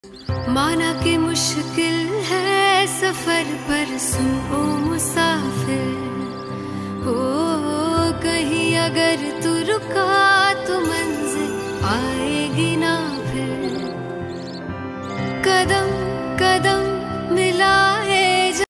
माना कि मुश्किल है सफर पर सुन ओ मुसाफिर, हो कहीं अगर तू रुका